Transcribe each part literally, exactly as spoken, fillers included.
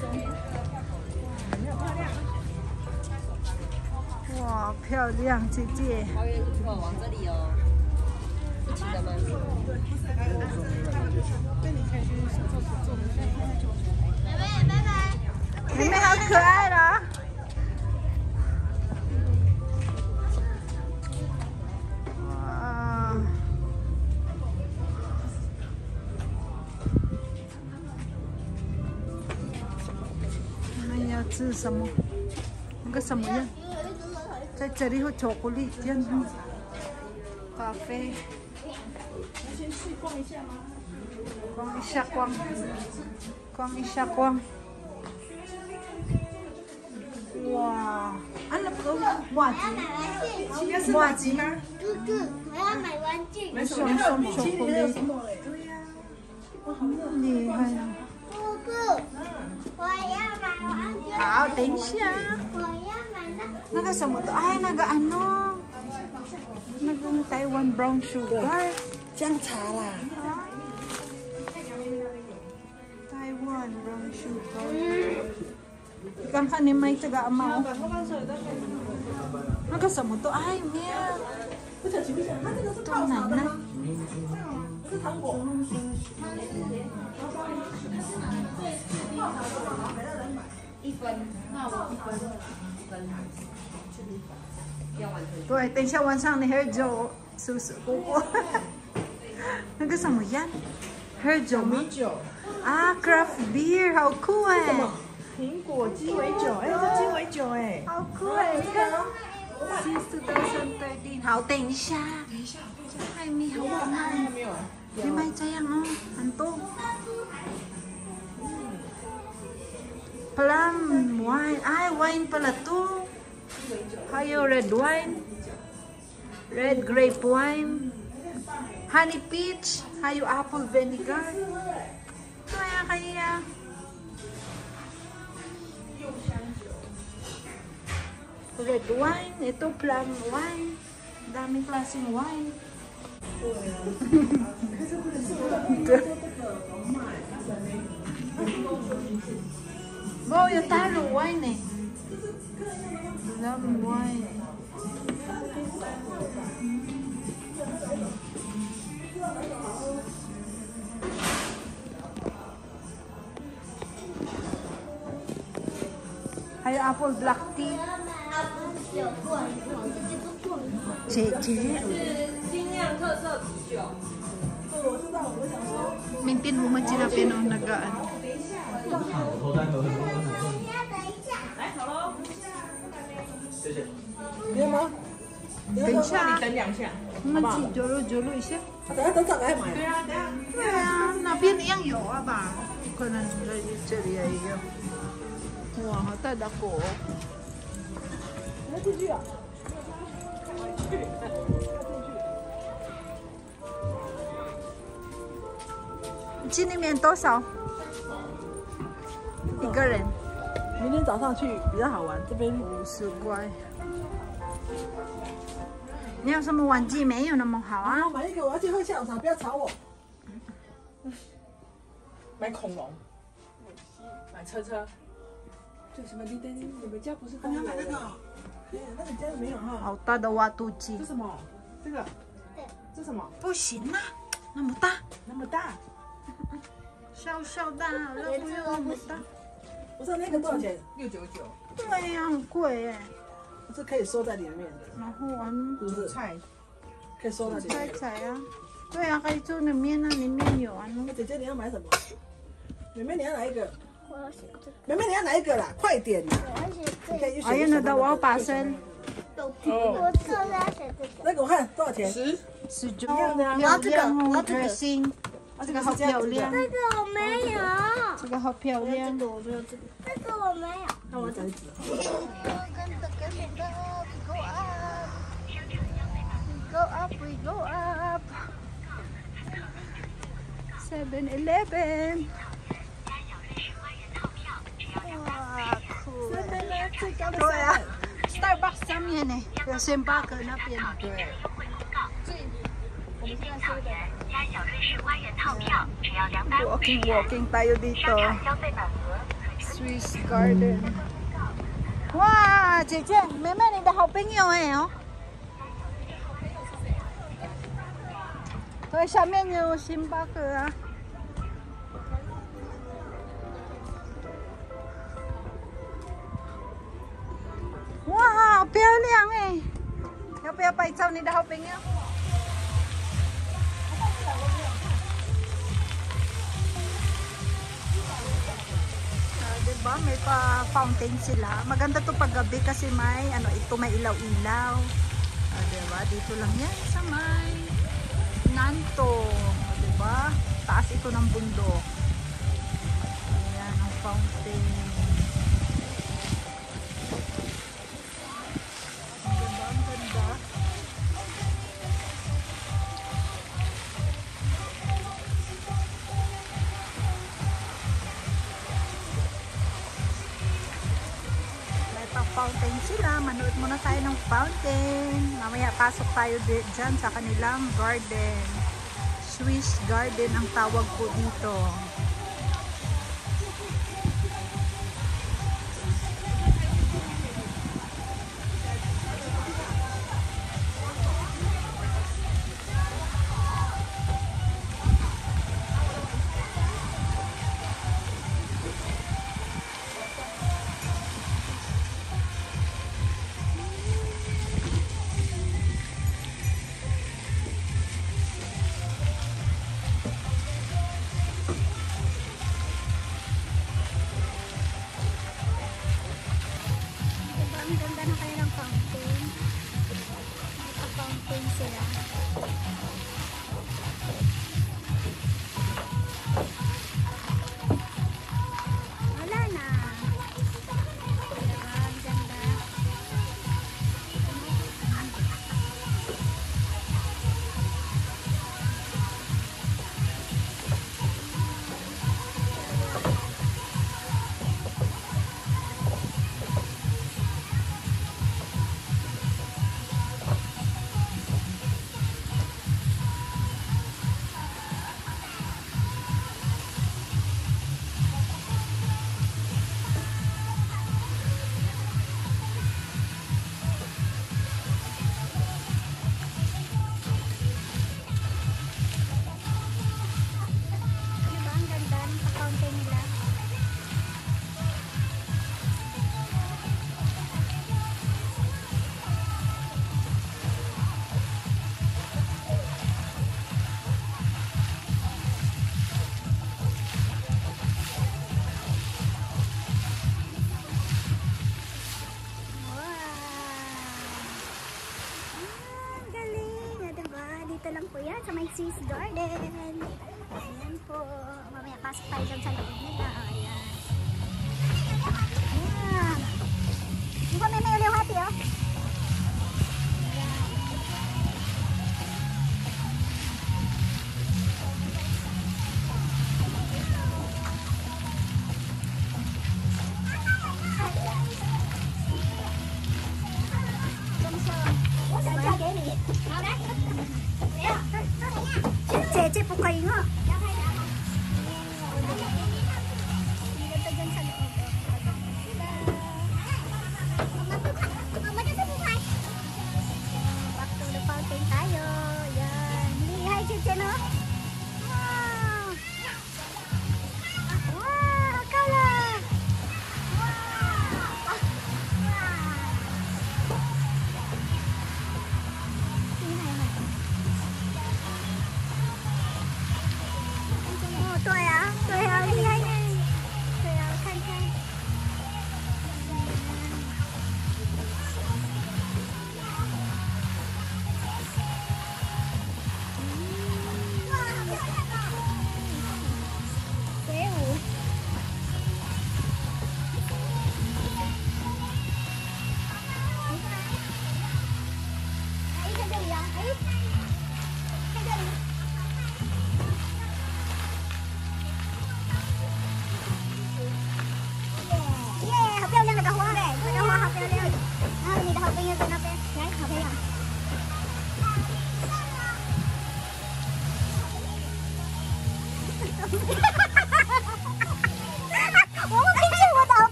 哇，漂亮，姐姐。 花园入口往这里哦，一起的吗？ 妹妹，拜拜。 妹妹好可爱啦！哇！我们要吃什么？那个什么呀？在这里有巧克力酱、咖啡。先去逛一下吗？逛一下逛，逛一下逛。哇，安那个袜子，袜子吗？ 哥哥，我要买玩具。 送送巧克力，对呀，哇，好厉害啊！ 哥哥，我要买玩具。 好，等一下。 我要买那。 那个什么的，哎，那个ano，那个Taiwan brown sugar， 姜茶啦。 Taiwan brown sugar。刚看你买这个吗？那个什么都哎喵，多难呢？ 是糖果。 一分，那我一分，分，要完成。 对，等一下晚上你喝酒是不是？姑姑，那个什么呀？喝酒吗？ 米酒。 啊 ，craft beer， 好酷哎！ 苹果鸡尾酒，哎，这鸡尾酒哎， 好酷哎！这个西式的生对地，好，等一下， 等一下，等一下， 海米好可爱， 没有？ 你买这样哦，很多。Plum wine， 哎 ，wine pala to， 还有 red wine，red grape wine，honey peach， 还有 apple vinegar。对呀，可以呀。Red wine, ito plum wine. Daming klaseng wine. Oh, yung talo wine eh. Plum wine. Hay apple black tea. 姐姐， 精酿特色啤酒。 明天我们去那边哦，那个。 来，好喽。 谢谢。有吗？ 等一下， 等两下。 我们去走路走路一下。 等下等早来买。 对啊，等下。 对啊，那边一样有啊吧？可能这里这里也有。哇，好大的果。 要进去啊！ 去里面多少？一个人？ 明天早上去比较好玩，这边五十块。你有什么玩具没有那么好啊？ 买一个，我要去喝下午茶，不要吵我。买恐龙，买车车。这什么？你等你们家不是？你要买那个？哎，那个家没有哈。 好大的挖土机。 这什么？这个？这什么？ 不行啊，那么大。 那么大。 小小的，那不用那么大。 不是那个多少钱？ 六九九。 对呀，很贵哎。 是可以收在里面的。 然后玩是不是？菜可以收在里面。 菜菜啊，对啊，可以做里面啊，里面有啊。 那姐姐你要买什么？妹妹你要哪一个？ 我要选这个。 妹妹你要哪一个啦？快点啦！ 我要选这个。 哎呀，那到我要把身。 我这个要选这个。 那个我看多少钱？十十九。 一样的啊。 我要这个，我要这个心。这个好漂亮。 这个我没有。 这个好漂亮。 这个我没有，这个。这个我没有。 那我找一只。 Go up, we go up. Seven Eleven. 哇，酷！ 最高的对啊 ，Starbucks 上面呢，有星巴克那边。 对。 一经草原加小瑞士花园套票，只要两百五十 Walking, 元。 walking tayo dito. 商场消费满额可 Swiss Garden. Wow, 姐姐，妹妹，你的好朋友哎哦。对，下面有星巴克啊。哇，好漂亮哎！要不要拍照你的好朋友？ Diba? May pa fountain sila. Maganda to pag gabi kasi may ano ito may ilaw-ilaw. Ah, diba? Dito lang yan sa may Nanto. Ah, diba? Taas ito ng bundok. Ayan ang fountain. Ang ganda, ang ganda. Fountain sila. Manood muna tayo ng fountain. Mamaya pasok tayo dyan sa kanilang garden. Swiss Garden ang tawag po dito. Ang ganda na kayo ng fountain. Naka-fountain sila. Wala na. Diba? Ang ganda. Dito lang po yan sa may Swiss Garden. Ayan po. Mamaya pasok tayo dyan sa loob nila. Ayan. Ayan. Di ba may may uliw hati oh? Ayan. Cece po kayo nga. Ganda dyan sa loob.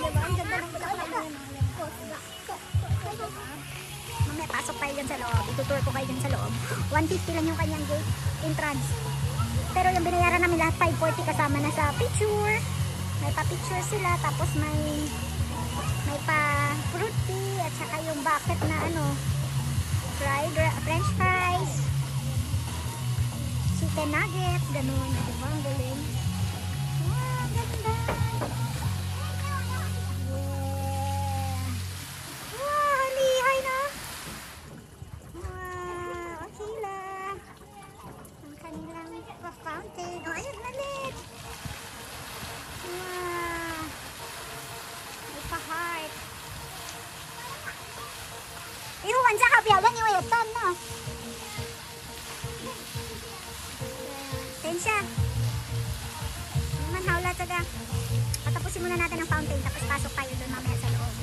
diba? Ang ganda ng bulaklak na yun. Mamaya pasok tayo dyan sa loob. Itutour ko kayo dyan sa loob. one fifty lang yung kanyang gate entrance. Pero yung binayaran namin lahat five forty kasama na sa picture. May pa-picture sila. Tapos may may pa-fruit tea. At saka yung bucket na ano, fried, french fries, chicken nuggets, ganun. Diba? Ang galing. Wow, ganda. Yeah. Wow, halihay na. Wow, okay lang. Ang kanilang fountain. Oh, ayun, malit. Wow. May pa-heart. Ihuwan sa kabiyawan yung wetan, no? Tensya. Naman, hawla taga. Patapusin muna natin ang fountain, tapos pasok tayo doon mamaya sa loob.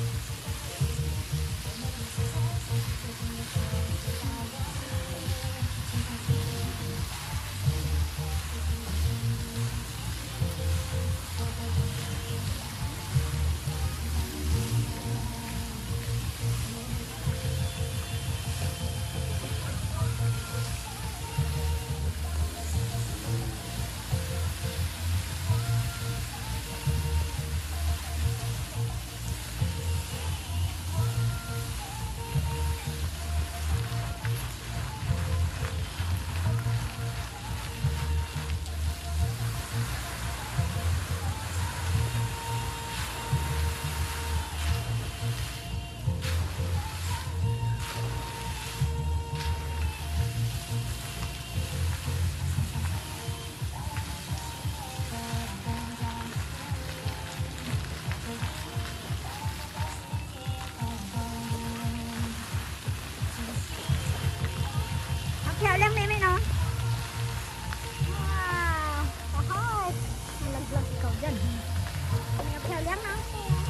Kaya lang, meme, no? Wow! Kahit! Malaglag ikaw dyan. Kaya lang, no?